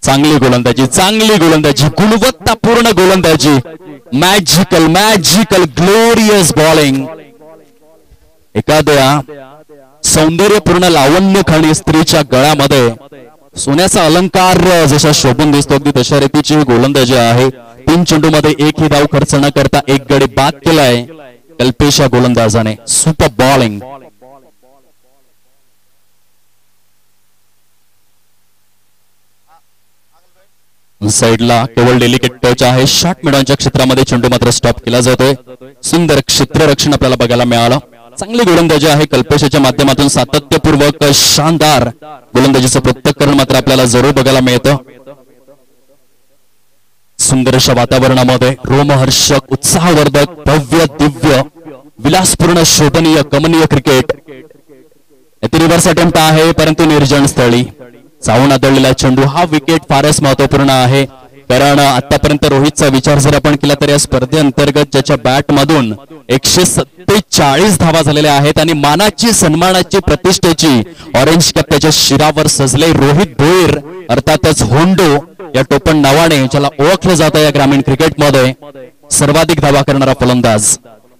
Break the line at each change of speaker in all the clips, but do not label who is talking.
चांगली गोलंदाजी, गुणवत्तापूर्ण गोलंदाजी, मॅजिकल ग्लोरियस बॉलिंग. एखाद्या सौंदर्यपूर्ण लावण्यखाणी स्त्रीच्या गळ्यामध्ये सोन्याचा अलंकार जसा शोभून दिसतो अगदी तशा रीतीची गोलंदाजी आहे. 3 चेंडूमध्ये एकही धाव खर्च न करता एक गडी बाद केलाय कल्पेश या गोलंदाजाने. Super bowling. साइडला केवळ डेलिकेट टच आहे. शॉर्ट मिडॉनच्या क्षेत्रामध्ये चेंडू मात्र स्टॉप केला जातोय. सुंदर क्षेत्ररक्षण आपल्याला बघायला मिळालं. चांगली गोलंदाजी आहे कल्पेशच्या माध्यमातून. सातत्यपूर्वक शानदार गोलंदाजीचं पृथक्करण मात्र आपल्याला जरूर बघायला मिळतं. सुंदर अशा वातावरणामध्ये रोमहर्षक, उत्साहवर्धक, भव्य दिव्य, विलासपूर्ण, शोभनीय, कमनीय क्रिकेट. रिव्हर्स अटेम्प्ट आहे परंतु निर्जन स्थळी चावून आदळलेला चेंडू. हा विकेट फारच महत्वपूर्ण आहे कारण आतापर्यंत रोहितचा विचार जर आपण केला तर या स्पर्धेअंतर्गत ज्याच्या बॅट मधून 147 धावा झालेल्या आहेत आणि मानाची, सन्मानाची, प्रतिष्ठेची ऑरेंज कॅप त्याच्या शिरावर सजले. रोहित भोईर अर्थातच होंडो या टोपण नावाने ज्याला ओळखलं जातं या ग्रामीण क्रिकेटमध्ये सर्वाधिक धावा करणारा फलंदाज.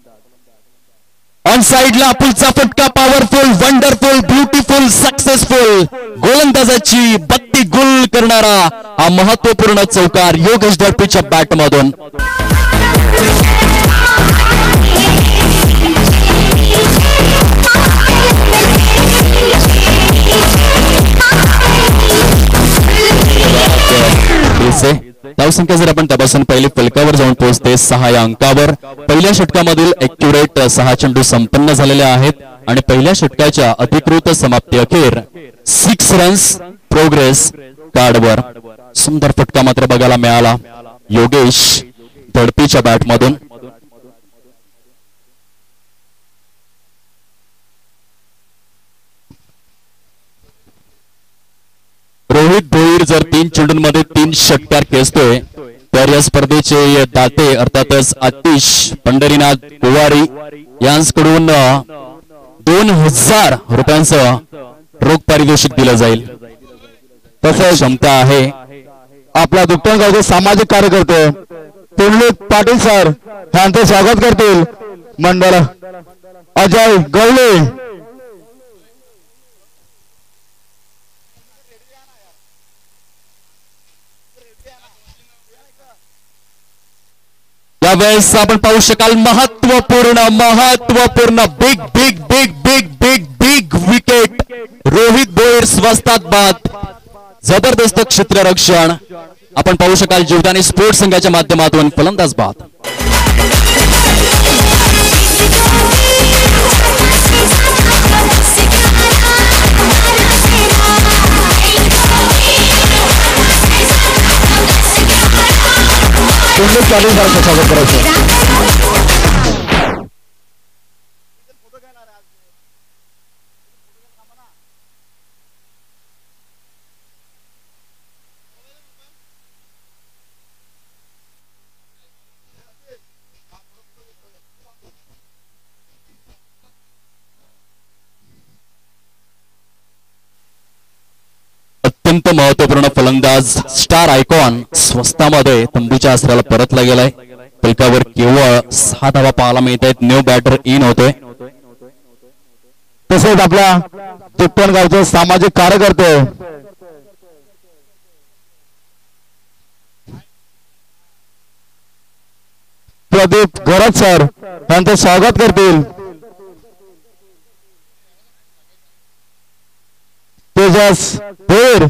ऑन साइडला पुढचा फटका. पॉवरफुल, वंडरफुल, ब्युटिफुल, सक्सेसफुल गोलंदाजाची बत्ती गुल करणारा हा महत्वपूर्ण चौकार योगेश दळपीच्या बॅटमधून. धावसंख्या जर आपण तपासून पहिली फलकावर जाऊन पोहोचते 6 या अंकावर. पहिल्या षटकामधील एक्युरेट 6 चेंडू संपन्न झालेले आहेत आणि पहिल्या षटकाच्या अधिकृत समाप्ती अखेर 6 रन्स प्रोग्रेस कार्डवर. सुंदर फटका मात्र बघायला मिळाला योगेश दळपीच्या बॅटमधून. रोहित भोईर जर 3 चेंडूंमध्ये 3 षटकार खेचतोय तर या स्पर्धेचे दाते अर्थातच आतिश पंढरीनाथ गोवारी यांकडून 2000 रुपयांचं रोख पारितोषिक दिलं जाईल. तसं क्षमता आहे. आपला दुपटण गावचे सामाजिक कार्यकर्ते पुंडलिक पाटील सर यांचं स्वागत करतील. मंडळ अजय गवळे. यावेळेस आपण पाहू शकाल महत्वपूर्ण big big big big big big wicket. Rohit Bhoir स्वस्तात बाद. जबरदस्त क्षेत्ररक्षण आपण पाहू शकाल. जीवदानी स्पोर्ट्स संघाच्या माध्यमातून फलंदाज बाद. स्वागत करायचं. अत्यंत महत्वपूर्ण फलंदाज स्टार आयकॉन स्वस्तामध्ये तंबूच्या आसऱ्याला परतला गेलाय. फलकावर केवळ 6 धावा पाहायला मिळत आहेत. न्यू बॅटर इन होतोय. तसेच आपल्या चिपटण गावचे सामाजिक कार्यकर्ते प्रदीप गोरख सर यांचं स्वागत करतील. तेजस भोईर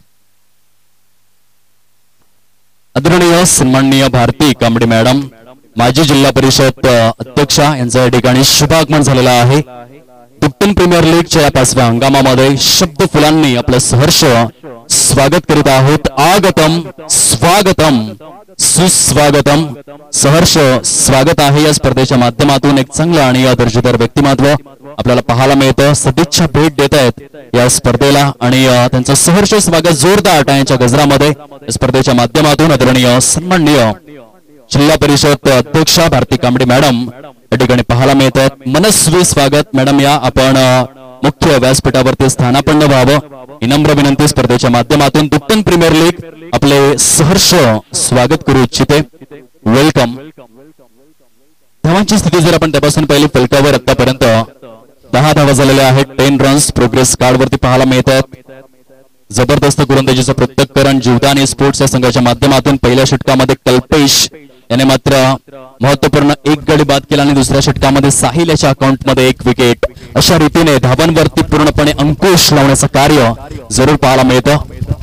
आदरणीय सन्माननीय भारती कांबळे मॅडम माजी जिल्हा परिषद अध्यक्षा यांचा या ठिकाणी शुभागमन झालेला आहे। दुपटन प्रीमियर लीगच्या या 5व्या हंगामामध्ये शब्द फुलांनी आपलं सहर्ष स्वागत करीत आहोत। आगतम स्वागतम सुस्वागतम सहर्ष स्वागत आहे। या स्पर्धेच्या माध्यमातून एक चांगलं आणि दर्जेदार व्यक्तिमत्व आपल्याला पाहायला मिळतं। सदिच्छा भेट देत आहेत या स्पर्धेला आणि त्यांचं सहर्ष स्वागत जोरदार टाळ्यांच्या गजरामध्ये स्पर्धेच्या माध्यमातून आदरणीय सन्माननीय जिल्हा परिषद अध्यक्षा भारती कांबळे मॅडम या ठिकाणी पाहायला मिळतात। मनस्वी स्वागत मॅडम, या आपण मुख्य व्यासपीठावरती स्थानापन्न व्हावं ही नम्र विनंती स्पर्धेच्या माध्यमातून दुपटन प्रीमियर लीग आपले सहर्ष स्वागत करू इच्छिते। वेलकम। धावांची स्थिती जर आपण त्यापासून पहिली फलकावर आतापर्यंत 10 धावा झालेल्या आहेत। 10 रन्स प्रोग्रेस कार्ड वरती पाहायला मिळतात। जबरदस्त गोलंदाजीचं प्रत्यक्षकरण जीवदानी स्पोर्ट्स या संघाच्या माध्यमातून पहिल्या षटकामध्ये कल्पेश याने मात्र महत्वपूर्ण एक गडी बाद केला आणि दुसऱ्या षटकामध्ये साहिल याच्या अकाउंटमध्ये 1 विकेट। अशा रीतीने धावांवरती पूर्णपणे अंकुश लावण्याचं कार्य जरूर पाहायला मिळतं।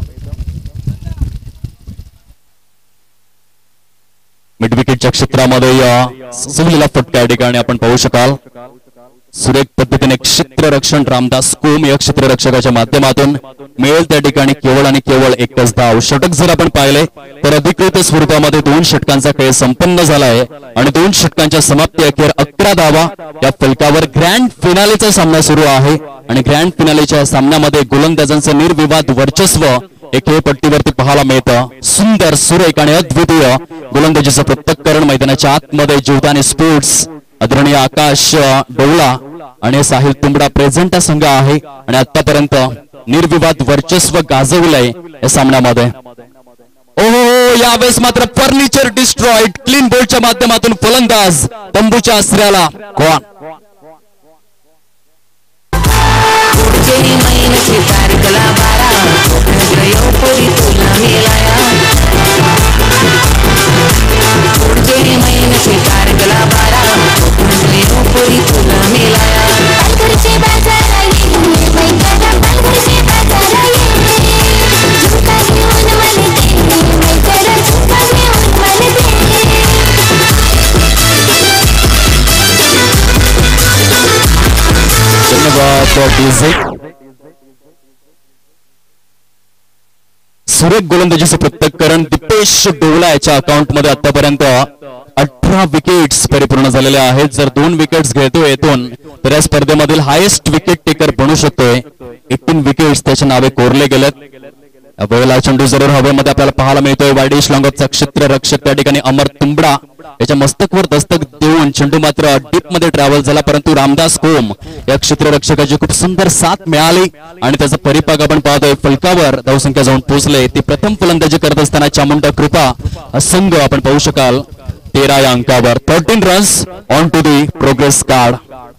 मिड विकेटच्या क्षेत्रामध्ये सजलेला फटका या ठिकाणी आपण पाहू शकाल। सुरेख पद्धतीने क्षेत्ररक्षण रामदास कोम या क्षेत्ररक्षकाच्या माध्यमातून मिळेल त्या ठिकाणी केवळ आणि केवळ एकच धाव। षटक जर आपण पाहिले तर अधिकृत स्वरूपामध्ये 2 षटकांचा खेळ संपन्न झालाय आणि 2 षटकांच्या समाप्ती अखेर 11 धावा या फलकावर ग्रँड फिनालेचा सामना सुरू आहे आणि ग्रँड फिनालेच्या सामन्यामध्ये गोलंदाजांचं निर्विवाद वर्चस्व एक खेळपट्टीवरती पाहायला मिळतं। सुंदर सुरेख आणि अद्वितीय गोलंदाजीचं प्रत्यक्षकरण मैदानाच्या आतमध्ये जीवदानी स्पोर्ट्स आदरणीय आकाश डोळा आणि साहिल तुंबडा प्रेझेंट संघ आहे आणि आतापर्यंत निर्विवाद वर्चस्व गाजवलंय या सामन्यामध्ये। ओहो, यावेळेस मात्र फर्निचर डिस्ट्रॉइड क्लीन बोल्डच्या माध्यमातून फलंदाज तंबूच्या आश्रयाला कोण सुरेख गोलंदाजीचं प्रत्यक्षकरण दीपेश डोला याच्या अकाउंट मध्ये आतापर्यंत 18 विकेट्स परिपूर्ण झालेल्या आहेत। जर 2 विकेट्स घेतोय येथून तर या स्पर्धेमधील हायेस्ट विकेट टेकर बनू शकतोय। 18 विकेट्स त्याच्या नावे कोरले गेलेत। वेळेला चेंडू जरूर हवेमध्ये आपल्याला पाहायला मिळतोय। वायडिश लॉंगऑफचा क्षेत्ररक्षक त्या ठिकाणी अमर तुंबडा याच्या मस्तकवर दस्तक देऊन चेंडू मात्र डीप मध्ये ट्रॅव्हल झाला, परंतु रामदास कोम या क्षेत्ररक्षकाची खूप सुंदर साथ मिळाली आणि त्याचा परिपाक आपण पाहतोय। फलकावर धावसंख्या जाऊन पोहोचले। ती प्रथम फलंदाजी करत असताना चामुंडा कृपा संघ आपण पाहू शकाल 13 या अंकावर। 13 runs on to the progress card.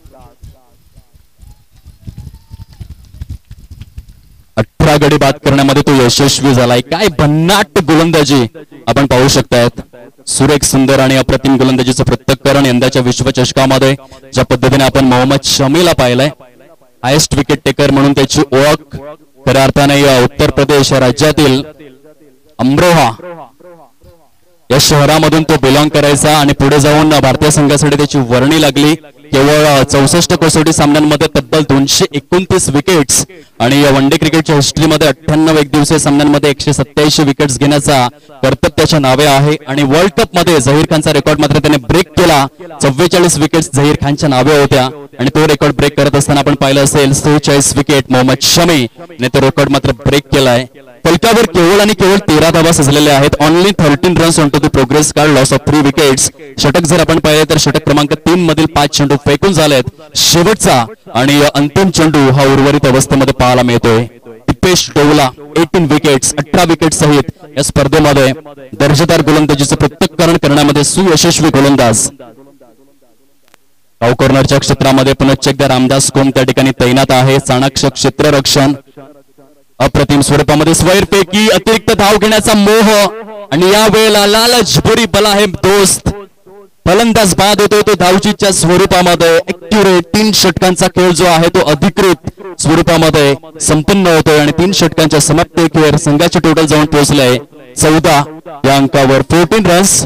18 गडी बाद करण्यामध्ये तो यशस्वी झालाय। काय भन्नाट गोलंदाजी आपण पाहू शकतायत। सुरेख सुंदर आणि अप्रतिम गोलंदाजीचं प्रत्यक्षकरण यंदाच्या विश्वचषकामध्ये ज्या पद्धतीने आपण मोहम्मद शमीला पाहिलंय, हायेस्ट विकेट टेकर म्हणून त्याची ओळख खऱ्या अर्थाने उत्तर प्रदेश राज्यातील अमरोहा या शहरामधून तो बिलॉंग करायचा आणि पुढे जाऊन भारतीय संघासाठी त्याची वर्णी लागली। केवळ 64 कसोटी सामन्यांमध्ये तब्बल 229 विकेट्स आणि वन डे क्रिकेटच्या हिस्ट्रीमध्ये 98 एकदिवसीय सामन्यांमध्ये 187 विकेट्स घेण्याचा कर्तव्य त्याच्या नावे आहे आणि वर्ल्ड कप मध्ये झहीर खानचा रेकॉर्ड मात्र त्याने ब्रेक केला। 44 विकेट्स झहीर खानच्या नावे होत्या आणि तो रेकॉर्ड ब्रेक करत असताना आपण पाहिलं असेल 46 विकेट मोहम्मद शमी ने तो रेकॉर्ड मात्र ब्रेक केलाय। फलकावर केवळ आणि केवळ 13 धावा सजलेल्या आहेत। Only 13 runs on to the progress card, loss of 3 wickets. षटक जर आपण पाहिले तर षटक क्रमांक 3 मधील 5 चेंडू फेकून झालेत। शेवटचा आणि अंतिम चेंडू हा उर्वरित अवस्थेमध्ये पाहायला मिळतोय। दीपेश डोला 18 विकेट्स 18 विकेट सहित या स्पर्धेमध्ये दर्जेदार गोलंदाजीचं प्रत्यक्षकरण करण्यामध्ये सुयशस्वी गोलंदाज। कॉर्नरच्या क्षेत्रामध्ये पुनश्च एकदा रामदास कोम त्या ठिकाणी तैनात आहे। चाणक्य क्षेत्ररक्षण अप्रतिम स्वरूपामध्ये स्वैरपैकी अतिरिक्त धाव घेण्याचा मोह आणि या वेळेला लालच बुरी बला है दोस्त फलंदाज बाद होतोय तो धावचीच्या स्वरूपामध्ये। ऍक्युरेट 3 षटकांचा खेळ जो आहे तो अधिकृत स्वरूपामध्ये संपन्न होतोय आणि 3 षटकांच्या समाप्तीखेर संघाचे टोटल जाऊन पोहोचलंय 14 या अंकावर। 14 runs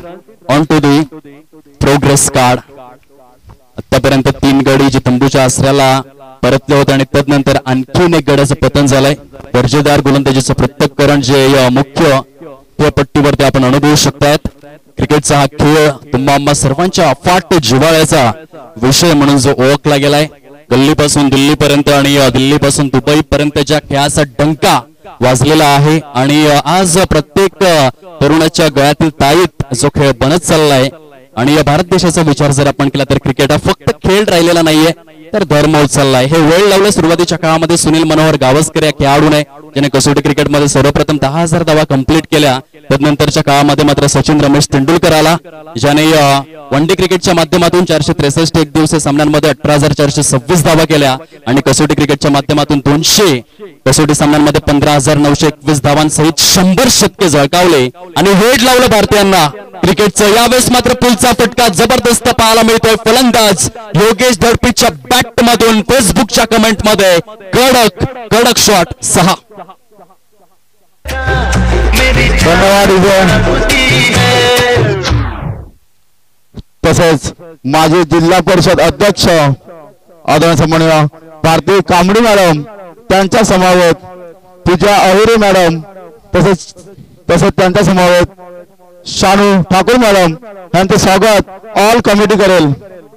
on to the progress card. आतापर्यंत 3 गडी जे तंबूच्या आसऱ्याला परतले होते आणि तदनंतर आणखीन एक गड्याचं पतन झालंय. दर्जेदार गोलंदाजीचं पृथक्करण जे मुख्य पट्टीवरती आपण अनुभवू शकतात. क्रिकेटचा हा खेळ तुम्हा सर्वांच्या अफाट जिव्हाळ्याचा विषय म्हणून जो ओळखला गेलाय. गल्लीपासून दिल्लीपर्यंत आणि दिल्लीपासून दुबई पर्यंतच्या खेळाचा डंका वाजलेला आहे आणि आज प्रत्येक तरुणाच्या गळ्यातील ताईत जो खेळ बनत चाललाय. आणि या भारत देशाचा विचार जर आपण केला तर क्रिकेट हा फक्त खेळ राहिलेला नाहीये तर धर्म होत चाललाय. हे वेळ लावलं सुरुवातीच्या काळामध्ये सुनील मनोहर गावस्कर या खेळाडूने ज्याने कसोटी क्रिकेटमध्ये सर्वप्रथम 10,000 धावा कंप्लीट केल्या. तदनंतरच्या काळामध्ये मात्र सचिन रमेश तेंडुलकर आला ज्याने वन डे क्रिकेटच्या माध्यमातून 463 एक दिवसीय सामन्यांमध्ये 18,426 धावा केल्या आणि कसोटी क्रिकेटच्या माध्यमातून 200 कसोटी सामन्यांमध्ये 15,921 धावांसहित 100 शतके झळकावले आणि वेळ लावलं भारतीयांना क्रिकेटचं. यावेळेस मात्र पुलचा फटका जबरदस्त पाहायला मिळतोय. फलंदाज योगेश धडपीच्या बॅट मधून फेसबुकच्या कमेंट मध्ये कडक कडक शॉट 6.
धन्यवाद तसेच माजी जिल्हा परिषद अध्यक्ष आदरणीय सन्माननीय भारती कांबडी मॅडम त्यांच्या समवेत पूजा अहिरे मॅडम तसेच त्यांच्या समवेत शानू ठाकूर मॅडम यांचे स्वागत ऑल कमिटी करेल.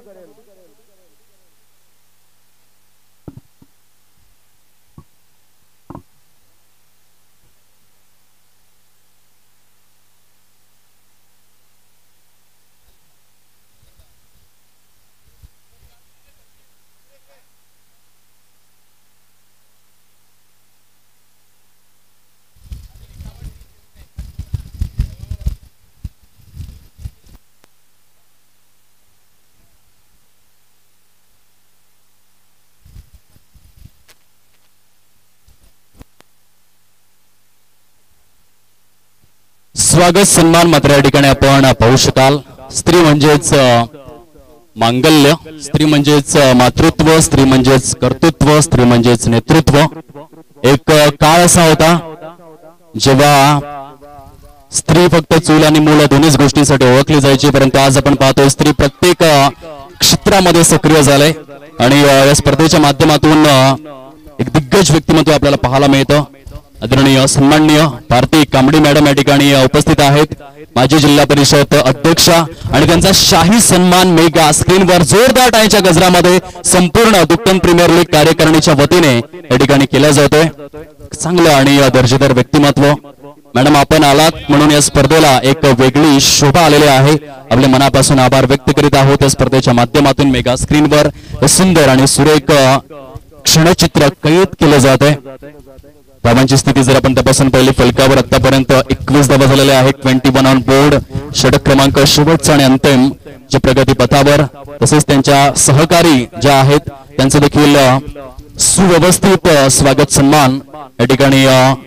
स्वागत सन्मान मात्र या ठिकाणी आपण पाहू शकाल. स्त्री म्हणजेच मांगल्य, स्त्री म्हणजेच मातृत्व, स्त्री म्हणजेच कर्तृत्व, स्त्री म्हणजेच नेतृत्व. एक काळ असा होता जेव्हा स्त्री फक्त चूल आणि मूल दोन्हीच गोष्टींसाठी ओळखली जायची, परंतु आज आपण पाहतोय स्त्री प्रत्येक क्षेत्रामध्ये सक्रिय झाले आणि या स्पर्धेच्या माध्यमातून एक दिग्गज व्यक्तिमत्व आपल्याला पाहायला मिळतं. आदरणीय सन्माननीय भारती कांबडी मॅडम या ठिकाणी उपस्थित आहेत. माजी जिल्हा परिषद अध्यक्षा आणि त्यांचा शाही सन्मान मेगा स्क्रीनवर जोरदार टाळ्यांच्या गजरामध्ये संपूर्ण दुक्कन प्रीमियर लीग कार्यकारिणीच्या वतीने या ठिकाणी केला जातोय. चांगलं आणि दर्जेदार व्यक्तिमत्व. मॅडम आपण आलात म्हणून या स्पर्धेला एक वेगळी शोभा आलेली आहे. आपल्या मनापासून आभार व्यक्त करीत आहोत. या स्पर्धेच्या माध्यमातून मेगा स्क्रीनवर सुंदर आणि सुरेख क्षणचित्र कैद केलं जात आहे. धावांची स्थिती जर आपण तपासून पाहिली फलकावर आतापर्यंत 21 धावा झालेल्या आहेत. 21 ऑन बोर्ड. षटक क्रमांक शेवटचा आणि अंतिम जे प्रगती पथावर. तसेच त्यांच्या सहकारी ज्या आहेत त्यांचं देखील सुव्यवस्थित स्वागत सन्मान या ठिकाणी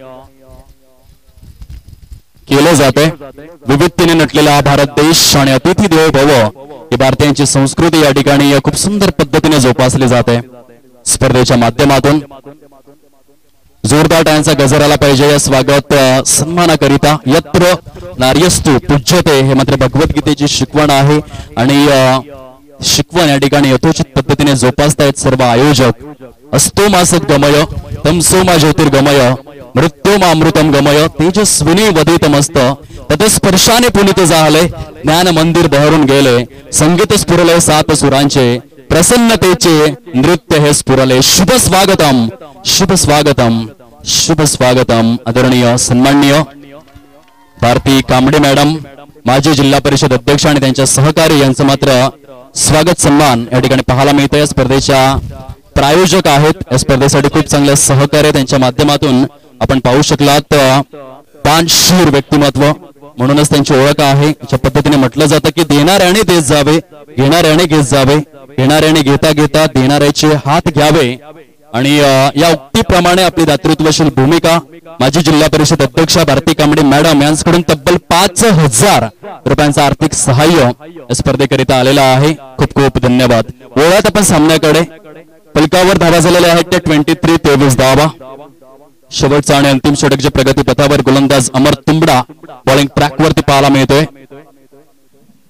केलं जाते. विविधतेने नटलेला भारत देश आणि अतिथी देवो भव ही भारतीयांची संस्कृती या ठिकाणी खूप सुंदर पद्धतीने जोपासली जाते. स्पर्धेच्या माध्यमातून जोरदार टाळ्यांचा गजर आला पाहिजे या स्वागत सन्मानाकरिता. यत्र नार्यस्तु पूज्यते हे मात्र भगवद्गीतेची शिकवण आहे आणि शिकवण या ठिकाणी यथोचित पद्धतीने जोपासतायत सर्व आयोजक. अस्तो मा सद्गमय तमसो मा ज्योतिर्गमय मृत्यो मा अमृतम गमय तेजस्विनी वदितमस्त तत्स्पर्शाने पुनित झाले ज्ञान मंदिर बहरून गेले संगीत स्फुरले 7 सुरांचे प्रसन्नतेचे नृत्य हे स्फुरले. शुभ स्वागतम शुभ स्वागतम शुभ स्वागतम. आदरणीय सन्माननीय भारती कांबडे मॅडम माजी जिल्हा परिषद अध्यक्ष आणि त्यांच्या सहकारी यांचं मात्र स्वागत सन्मान या ठिकाणी पाहायला मिळतं. या स्पर्धेच्या प्रायोजक आहेत. या स्पर्धेसाठी खूप चांगले सहकार्य त्यांच्या माध्यमातून आपण पाहू शकलात. दानशूर व्यक्तिमत्व म्हणूनच त्यांची ओळख आहे. ज्या पद्धतीने म्हटलं जातं की देणाऱ्याने देत जावे घेणाऱ्याने घेत जावे घेणाऱ्याने घेता घेता देणाऱ्याचे हात घ्यावे आणि या उक्तीप्रमाणे आपली दातृत्वशील भूमिका माजी जिल्हा परिषद अध्यक्षा भारती कांबडी मॅडम यांच्याकडून तब्बल 5,000 रुपयांचं आर्थिक सहाय्य या स्पर्धेकरिता आलेला आहे. खूप खूप धन्यवाद. ओळख आपण सामन्याकडे. फलकावर धावा झालेल्या आहेत त्या 23 धावा. शेवटचा आणि अंतिम षटक जे प्रगती पथावर गोलंदाज अमर तुंबडा बॉलिंग ट्रॅक वरती पाहायला मिळतोय.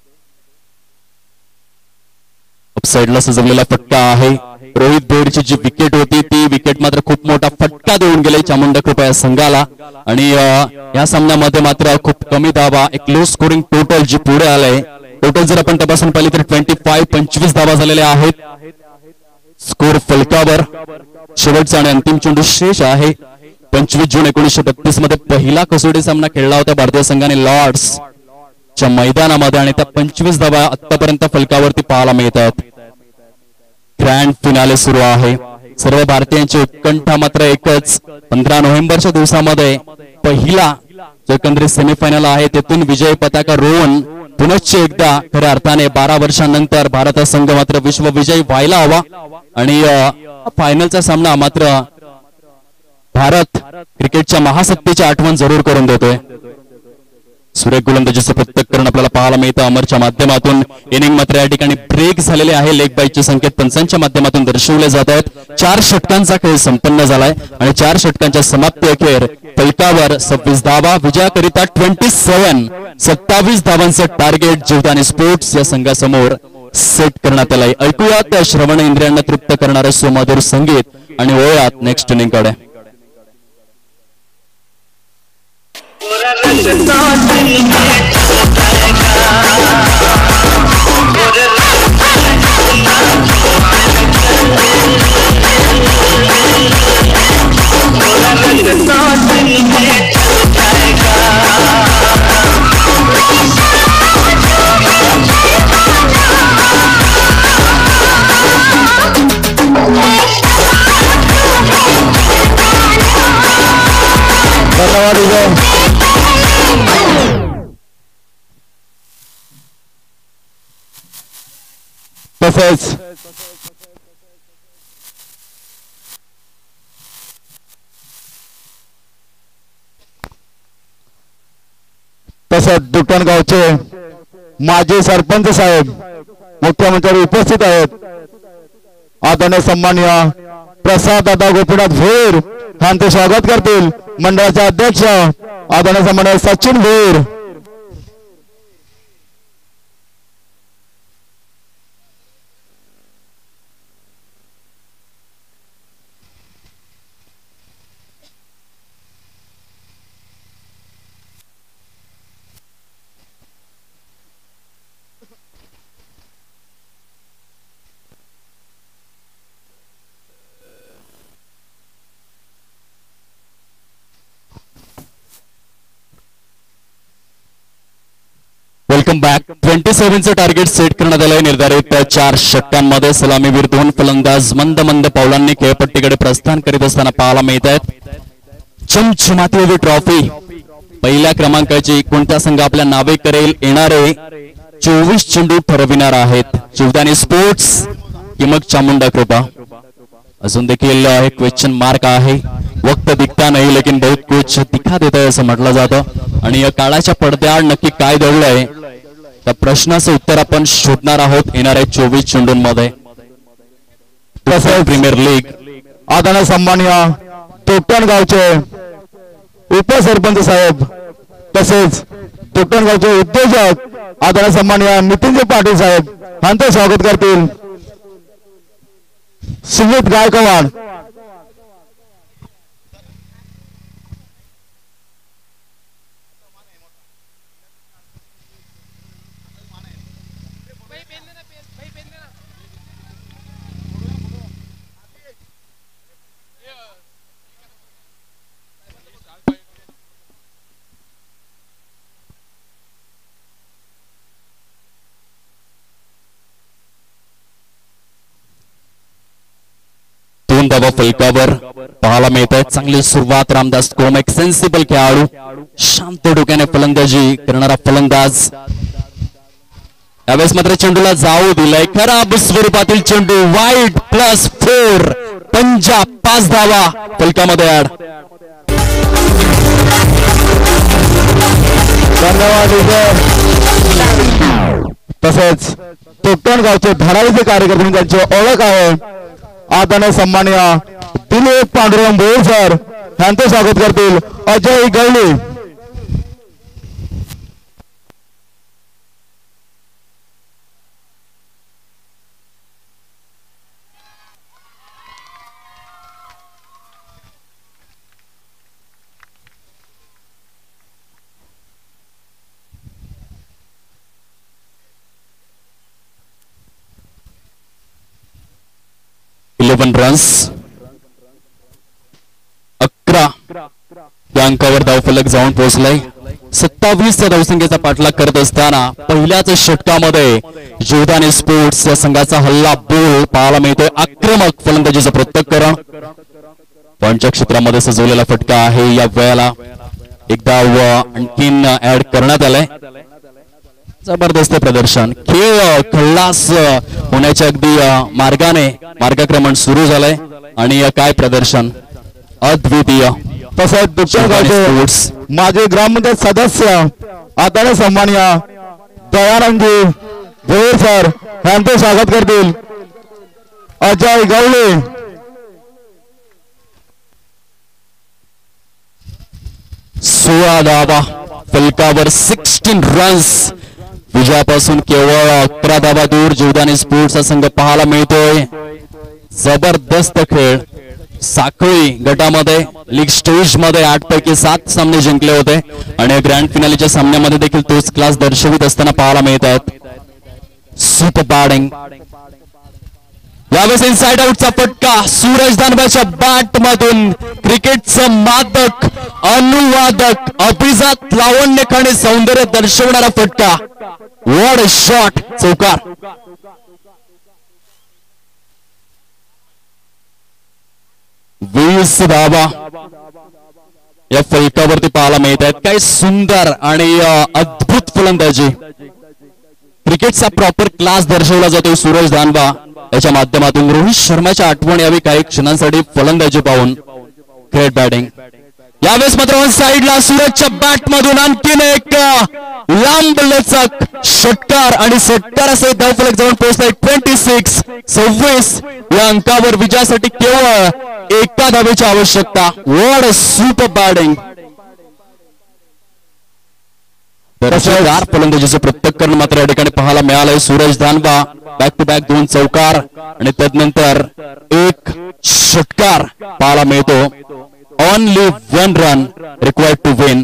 लेफ्ट साइडला सजवलेला फटका आहे. रोहित बेडची जी विकेट होती ती विकेट मात्र खूप मोठा फटका देऊन गेले चामुंडा कृपा या संघाला. आणि या सामन्यामध्ये मात्र खूप कमी धावा, एक लो स्कोरिंग टोटल जी पुढे आलंय. टोटल जर आपण तपासून पाहिली तर 25 धावा झालेल्या आहेत. स्कोर फलकावर शेवटचा आणि अंतिम चेंडू शेष आहे. 25 जून 1932 मध्ये पहिला कसोटी सामना खेळला होता भारतीय संघाने लॉर्ड्स च्या मैदानामध्ये आणि त्या 25 धावा आतापर्यंत फलकावरती पाहायला मिळतात. ग्रँड फिनाले सुरू आहे. सर्व भारतीयांची उत्कंठा मात्र एकच, 15 नोव्हेंबरच्या दिवसामध्ये पहिला जो एकंदरीत सेमीफायनल आहे तेथून विजय पताका रोवून पुनश्च एकदा खऱ्या अर्थाने 12 वर्षांनंतर भारत संघ मात्र विश्वविजयी व्हायला हवा. आणि फायनलचा सामना मात्र भारत क्रिकेटच्या महासत्तेची आठवण जरूर करून देतोय. सुरेख गोलंदाजीचं प्रत्येक आपल्याला पाहायला मिळतं अमरच्या माध्यमातून. इनिंग मात्र या ठिकाणी ब्रेक झालेले आहे. लेग बाईटचे संकेत पंचांच्या माध्यमातून दर्शवले जात आहेत. 4 षटकांचा खेळ संपन्न झालाय आणि 4 षटकांच्या समाप्ती अखेर फलकावर 26 धावा विजयाकरिता 27 धावांचं टार्गेट जीवदानी स्पोर्ट्स या संघासमोर सेट करण्यात आलंय. ऐकूयात श्रवण इंद्रियांना तृप्त करणारे सुमधुर संगीत आणि वळूयात नेक्स्ट इनिंग कडे.
तसंच दुटणगावचे माजी सरपंच साहेब मोठ्या मंचावर उपस्थित आहेत. आदरणीय सन्माननीय प्रसाद दादा गोपीनाथ भोईर यांचे स्वागत करतील. मंडळाचे अध्यक्ष आदरणीय सन्माननीय सचिन भोईर.
Welcome back. 27चं टार्गेट सेट करण्यात आलंय. निर्धारित 4 षटकांमध्ये सलामीवीर 2 फलंदाज मंद मंद पावलांनी खेळपट्टीकडे प्रस्थान करीत असताना पाहायला मिळत आहेत. चमचमाती ट्रॉफी पहिल्या क्रमांकाची कोणत्या संघ आपल्या नावे करेल येणारे 24 चेंडू ठरविणार आहेत. जीवदानी स्पोर्ट्स की मग चामुंडा कृपा. अजून देखील एक क्वेश्चन मार्क आहे. वक्त दिखता नाही लेकिन बहुत कुछ दिखा देत आहे असं म्हटलं जातं. आणि या काळाच्या पडद्याआड नक्की काय दडलंय त्या प्रश्नाचं उत्तर आपण शोधणार आहोत येणाऱ्या 24 चेंडूंमध्ये. प्रीमियर लीग
आदरणीय सन्माननीय तोटणगावचे उपसरपंच साहेब तसेच तोटणगावचे उद्योजक आदरणीय सन्माननीय नितीनजी पाटील साहेब यांचे स्वागत करतील. सुमित गायकवाड.
धावा फलकावर पाहायला मिळत आहेत. चांगली सुरुवात रामदास कोम एक सेन्सिबल खेळाडू, शांत डोक्याने फलंदाजी करणारा फलंदाज. यावेळेस मात्र चेंडूला जाऊ दिलाय. खराब स्वरूपातील चेंडू वाईट +4. पंजाब 5 धावा फलकामध्ये ऍड.
धन्यवाद. तसेच तोटणगावचे धारावीचे कार्यकर्ते त्यांची ओळख आहे. आदरणीय सन्माननीय दिलीप पांडुरंग भोईर सर यांचे स्वागत करतील अजय गवळी.
11 रन्स. 11 या अंकावर धावफलक जाऊन पोहोचलाय. 27 धावसंख्येचा पाठलाग करत असताना पहिल्याच षटकामध्ये जीवदानी स्पोर्ट्स या संघाचा हल्ला बोल पाहायला मिळतोय. आक्रमक फलंदाजीचं प्रत्यक्षकरण पॉइंटच्या क्षेत्रामध्ये सजवलेला फटका आहे. या वेळेला एक डाव आणखीन ऍड करण्यात आलाय. जबरदस्त प्रदर्शन. खेळ खल्लास होण्याच्या अगदी मार्गक्रमण सुरू झालंय आणि काय प्रदर्शन अद्वितीय.
तसंच दुसऱ्या गावचे माजी ग्रामपंचायत सदस्य आदरणीय सन्माननीय दयानंदजी भोईर सर यांचे स्वागत करतील. अजय गवळे
16 धावा फलकावर 16 रन्स. विजयापासून केवळ 11 धावा दूर जीवदानी स्पोर्ट्सचा संघ पाहायला मिळतोय. जबरदस्त खेळ. साखळी गटामध्ये लीग स्टेज मध्ये 8 पैकी 7 सामने जिंकले होते आणि ग्रँड फिनालीच्या सामन्यामध्ये देखील तोच क्लास दर्शवित असताना पाहायला मिळत आहेत. Super batting. यावेळेस इनसाइड आउटचा फटका सूरज दानवेच्या बॅट मधून. क्रिकेटचं मादक अनुवादक अभिजात लावण्यखाने सौंदर्य दर्शवणारा फटका. What a shot. चौकार. 20 धावा या फलकावरती पाहायला मिळत आहेत. काय सुंदर आणि अद्भुत फलंदाजी. क्रिकेटचा प्रॉपर क्लास दर्शवला जातोय सूरज दानवा याच्या माध्यमातून. रोहित शर्माच्या आठवण यावी काही क्षणांसाठी फलंदाजी पाहून. Great batting. यावेळेस मात्र ऑन साइडला सूरजच्या बॅट मधून आणखीन एक लांब लचक षटकार आणि षटकारासहित धावफलक जाऊन पोहोचलाय. 26 या अंकावर विजयासाठी केवळ एका धावेची आवश्यकता. What a super batting. दर्शकदार फलंदाजीचं प्रत्यक्षकरण मात्र या ठिकाणी पाहायला मिळालंय. सूरज दानवा बॅक टू बॅक 2 चौकार आणि तदनंतर एक षटकार पाहायला मिळतो. Only 1 run required to win.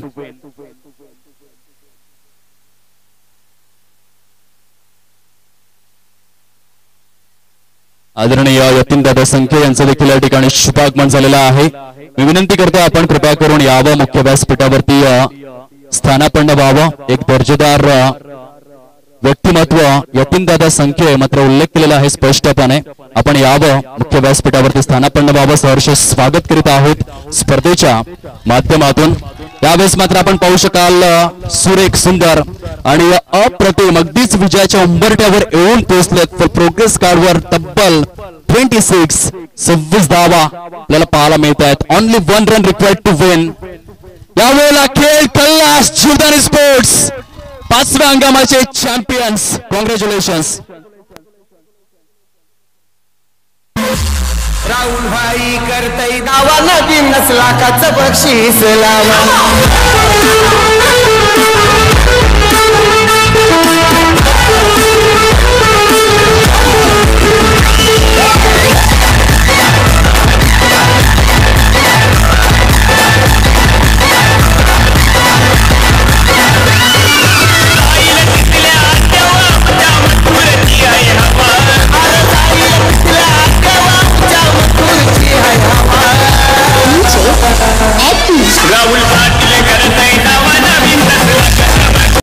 आदरणीय यतीनदादा संख्ये यांचं देखील या ठिकाणी शुभागमन झालेलं आहे. मी विनंती करतो आपण कृपया करून यावं. मुख्य व्यासपीठावरती स्थानापन्न व्हावं. एक दर्जेदार व्यक्तिमत्व यतीनदादा संख्ये मात्र उल्लेख केलेला आहे स्पष्टपणे. आपण यावं मुख्य व्यासपीठावरती स्थानापन्न व्हावं. सहर्ष स्वागत करीत आहोत स्पर्धेच्या माध्यमातून. यावेळेस मात्र आपण पाहू शकाल सुरेख सुंदर आणि अप्रतिम अगदीच विजयाच्या उंबरठ्यावर येऊन पोहोचलेत. प्रोग्रेस कार्डवर तब्बल 26 धावा आपल्याला पाहायला मिळत आहेत. Only 1 run required to win. यावेळेला खेळ खल्लास जीवदानी स्पोर्ट्स 5व्या हंगामाचे चॅम्पियन्स. कॉंग्रॅच्युलेशन्स.
राहुल भाई करतई दावा नवीन लाखाचं बक्षीस लावा.